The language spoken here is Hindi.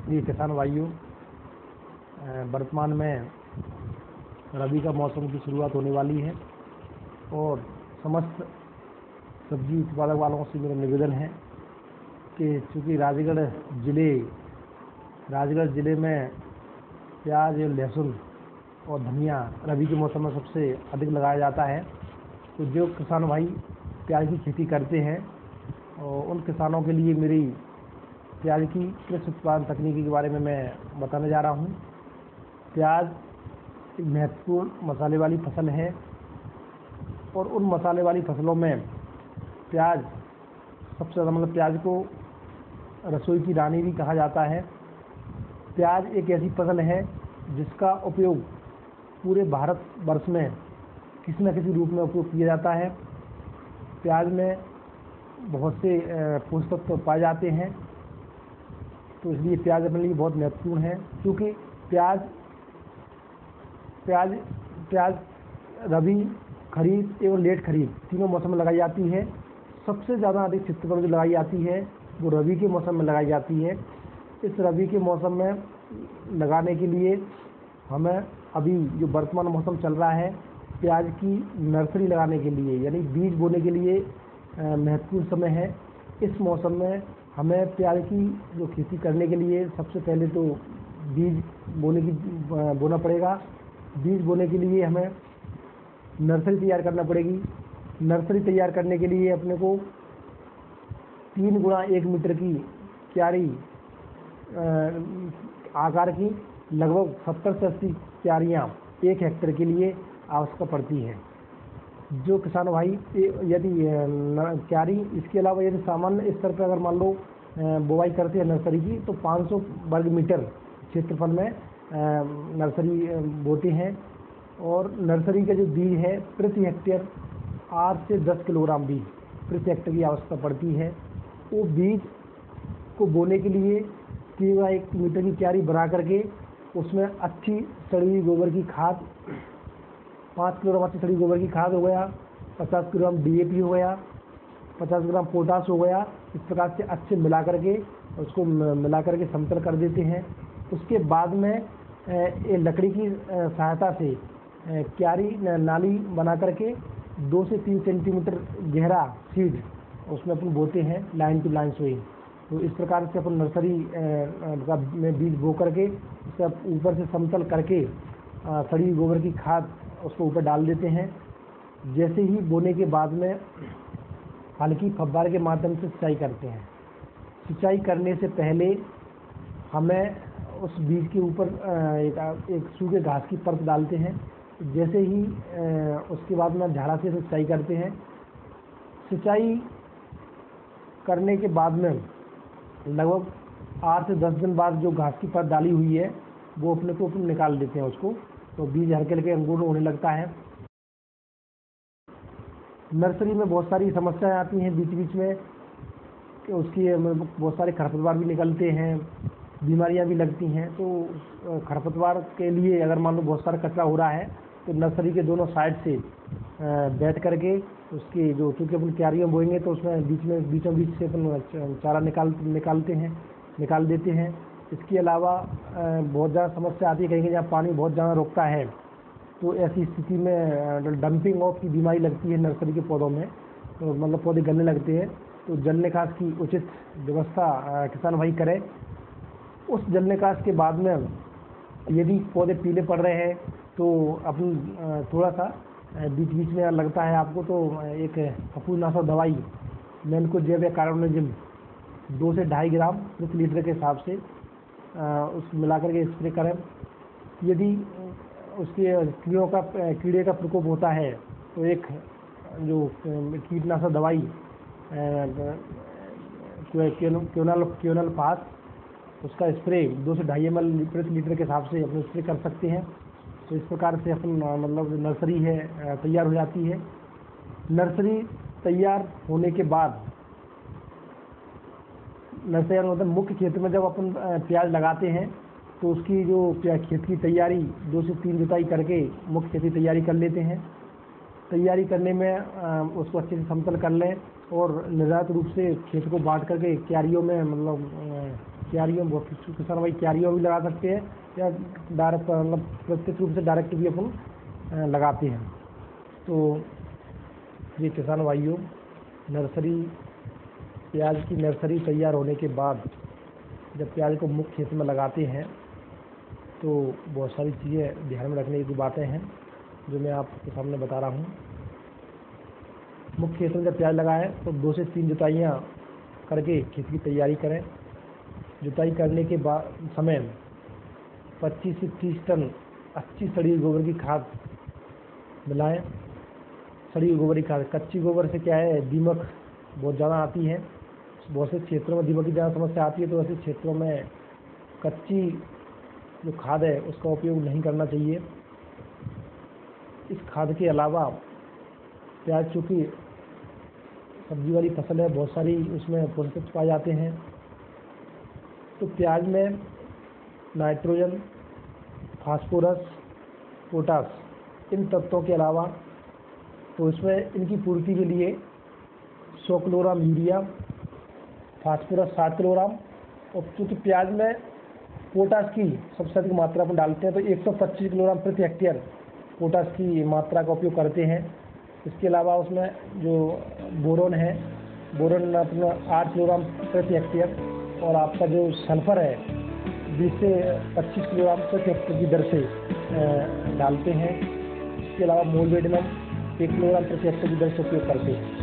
प्रिय किसान भाइयों, वर्तमान में रबी का मौसम की शुरुआत होने वाली है और समस्त सब्जी उत्पादक वालों से मेरा निवेदन है कि चूँकि राजगढ़ ज़िले में प्याज, लहसुन और धनिया रबी के मौसम में सबसे अधिक लगाया जाता है, तो जो किसान भाई प्याज की खेती करते हैं और उन किसानों के लिए मेरी प्याज की कृषि उत्पादन तकनीकी के बारे में मैं बताने जा रहा हूँ। प्याज एक महत्वपूर्ण मसाले वाली फसल है और उन मसाले वाली फसलों में प्याज सबसे ज़्यादा, मतलब प्याज को रसोई की रानी भी कहा जाता है। प्याज एक ऐसी फसल है जिसका उपयोग पूरे भारत वर्ष में किसी न किसी रूप में उपयोग किया जाता है। प्याज में बहुत से पोषक तत्व पाए जाते हैं, तो इसलिए प्याज अपने लिए बहुत महत्वपूर्ण है। क्योंकि प्याज रबी, खरीफ एवं लेट खरीफ तीनों मौसम में लगाई जाती है। सबसे ज़्यादा अधिक क्षेत्र पर जो लगाई जाती है वो रबी के मौसम में लगाई जाती है। इस रबी के मौसम में लगाने के लिए हमें अभी जो वर्तमान मौसम चल रहा है, प्याज की नर्सरी लगाने के लिए यानी बीज बोने के लिए महत्वपूर्ण समय है। इस मौसम में हमें प्याज की जो खेती करने के लिए सबसे पहले तो बीज बोना पड़ेगा। बीज बोने के लिए हमें नर्सरी तैयार करना पड़ेगी। नर्सरी तैयार करने के लिए अपने को 3 गुणा 1 मीटर की क्यारी आकार की लगभग 70 से 80 क्यारियाँ 1 हेक्टेयर के लिए आवश्यक पड़ती है। जो किसान भाई यदि क्यारी, इसके अलावा यदि सामान्य स्तर पर अगर मान लो बुवाई करते हैं नर्सरी की, तो 500 वर्ग मीटर क्षेत्रफल में नर्सरी बोते हैं। और नर्सरी का जो बीज है प्रति हेक्टेयर 8 से 10 किलोग्राम बीज प्रति हेक्टेयर की आवश्यकता पड़ती है। वो बीज को बोने के लिए 1 मीटर की क्यारी बना करके उसमें अच्छी सड़ी हुई गोबर की खाद, 5 किलोग्राम अच्छी सड़ी गोबर की खाद हो गया, 50 किलोग्राम DAP हो गया, 50 ग्राम पोटास हो गया। इस प्रकार से अच्छे मिला करके समतल कर देते हैं। उसके बाद में लकड़ी की सहायता से क्यारी नाली बना करके 2 से 3 सेंटीमीटर गहरा सीड उसमें अपन बोते हैं, लाइन टू लाइन सोइंग। तो इस प्रकार से अपन नर्सरी में बीज बो करके उसका ऊपर से समतल करके सड़ी गोबर की खाद उसको ऊपर डाल देते हैं। जैसे ही बोने के बाद में हल्की फव्वारे के माध्यम से सिंचाई करते हैं। सिंचाई करने से पहले हमें उस बीज के ऊपर एक सूखे घास की परत डालते हैं। जैसे ही उसके बाद में झाड़ा से सिंचाई करते हैं। सिंचाई करने के बाद में लगभग 8 से 10 दिन बाद जो घास की परत डाली हुई है वो अपने को निकाल देते हैं उसको, तो बीज हल्के हल्के अंकुर होने लगता है। नर्सरी में बहुत सारी समस्याएं आती हैं बीच बीच में कि उसकी बहुत सारे खरपतवार भी निकलते हैं, बीमारियां भी लगती हैं। तो खरपतवार के लिए अगर मान लो बहुत सारा कचरा हो रहा है तो नर्सरी के दोनों साइड से बैठ करके उसकी जो, चूँकि अपन क्यारियाँ बोएंगे तो उसमें बीचों बीच से अपन चारा निकाल देते हैं। इसके अलावा बहुत ज़्यादा समस्या आती है कहीं जहाँ पानी बहुत ज़्यादा रुकता है, तो ऐसी स्थिति में डंपिंग ऑफ की बीमारी लगती है नर्सरी के पौधों में, तो मतलब पौधे गलने लगते हैं। तो जल निकास की उचित व्यवस्था किसान भाई करें। उस जल निकास के बाद में यदि पौधे पीले पड़ रहे हैं तो अपन थोड़ा सा बीच बीच में लगता है आपको तो एक फफूंदनाशक दवाई मैनकोजेब या कार्बोनेजिम 2 से 2.5 ग्राम प्रति लीटर के हिसाब से उस मिला करके स्प्रे करें। यदि उसके कीड़े का प्रकोप होता है तो एक जो कीटनाशक दवाई क्योनल पास, उसका स्प्रे 2 से 2.5 ml प्रति लीटर के हिसाब से अपने स्प्रे कर सकते हैं। तो इस प्रकार से अपन मतलब नर्सरी है तैयार हो जाती है। नर्सरी तैयार होने के बाद मतलब मुख्य खेत में जब अपन प्याज लगाते हैं तो उसकी जो खेत की तैयारी 2 से 3 जुताई करके मुख्य खेती तैयारी कर लेते हैं। तैयारी करने में उसको अच्छे से समतल कर लें और निर्धारित रूप से खेत को बांट करके क्यारियों में मतलब क्यारियों, बहुत किसान भाई क्यारियों भी लगा सकते हैं या डायरेक्ट मतलब प्रत्यक्ष रूप से डायरेक्ट भी अपन लगाते हैं। तो ये किसान भाइयों, नर्सरी, प्याज की नर्सरी तैयार होने के बाद जब प्याज को मुख्य खेत में लगाते हैं तो बहुत सारी चीज़ें ध्यान में रखने की बातें हैं जो मैं आपके सामने बता रहा हूँ। मुख्य खेत में जब प्याज लगाएं तो 2 से 3 जुताइयाँ करके खेत की तैयारी करें। जुताई करने के बाद समय 25 से 30 टन अच्छी सड़ी हुई गोबर की खाद मिलाएं। सड़ी हुई गोबर की खाद, कच्ची गोबर से क्या है, दीमक बहुत ज़्यादा आती है, बहुत से क्षेत्रों में दीमक की ज़्यादा समस्या आती है। तो ऐसे क्षेत्रों में कच्ची जो खाद है उसका उपयोग नहीं करना चाहिए। इस खाद के अलावा प्याज चूँकि सब्जी वाली फसल है, बहुत सारी उसमें पोषक तत्व पाए जाते हैं, तो प्याज में नाइट्रोजन, फास्फोरस, पोटास इन तत्वों के अलावा तो इसमें इनकी पूर्ति के लिए 100 किलोग्राम यूरिया, फास्फोरस 60 किलोग्राम, और क्योंकि प्याज में पोटास की सबसे अधिक मात्रा में डालते हैं तो 125 किलोग्राम प्रति हेक्टेयर पोटास की मात्रा का उपयोग करते हैं। इसके अलावा उसमें जो बोरोन है, बोरोन अपना 8 किलोग्राम प्रति हेक्टेयर, और आपका जो सल्फर है 20 से 25 किलोग्राम प्रति हेक्टेयर की दर से डालते हैं। इसके अलावा मोलिब्डेनम 1 किलोग्राम प्रति हेक्टेयर की दर से उपयोग करते हैं।